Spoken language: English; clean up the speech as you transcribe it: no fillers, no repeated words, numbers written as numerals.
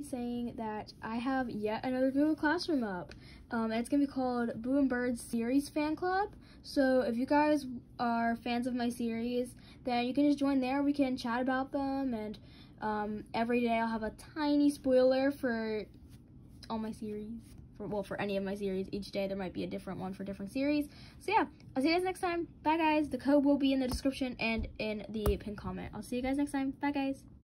saying that I have yet another Google Classroom up. And it's gonna be called Boo and Bird's Series Fan Club. So if you guys are fans of my series, then you can just join there. We can chat about them, and every day I'll have a tiny spoiler for all my series. For any of my series. Each day there might be a different one for different series. So yeah, I'll see you guys next time. Bye guys. The code will be in the description and in the pinned comment. I'll see you guys next time. Bye guys.